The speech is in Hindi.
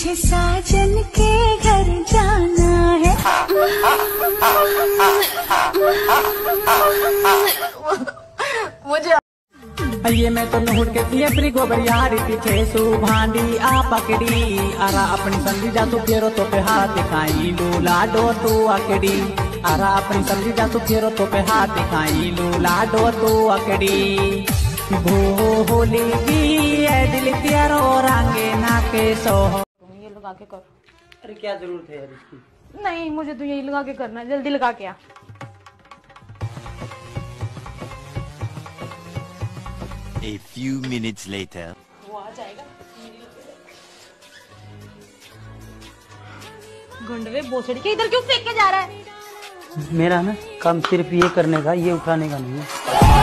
मुझे साजन के घर जाना है। मुझे ये मैं तो नहुड़ के पिए प्री गोबर यारी पीछे सु भांडी आ पकड़ी अरा अपनी समझी जा तू फेरो तो पे हाथ दिखाई लूला डो तू अकड़ी अरा अपनी समझी जा तू फेरो तो पे हाथ दिखाई लूला डो तू अकड़ी भोली की है दिल तेरो रंगे ना के सो ये लगा के कर। अरे क्या जरूरत है यार इसकी? नहीं मुझे तो यही लगा के करना है, जल्दी लगा के आ। A few minutes later. वो आ जाएगा। गंडवे बोसड़ी के इधर क्यों फेंक के जा रहा है? मेरा ना काम सिर्फ ये करने का, ये उठाने का नहीं है।